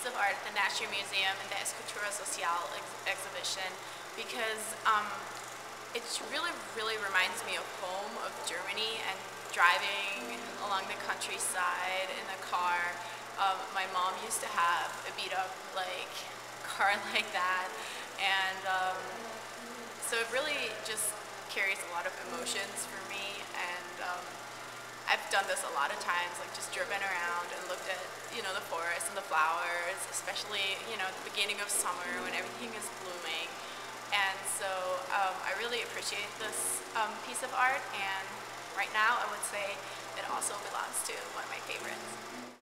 piece of art at the Nasher Museum in the Escarabajo exhibition because it really reminds me of home, of Germany, and driving along the countryside in a car. My mom used to have a beat-up car like that, and so it really just carries a lot of emotions for me. And I've done this a lot of times, like just driven around and looked at the forest and the flowers, especially at the beginning of summer when everything is blooming. And so I really appreciate this piece of art, and right now I would say it also belongs to one of my favorites.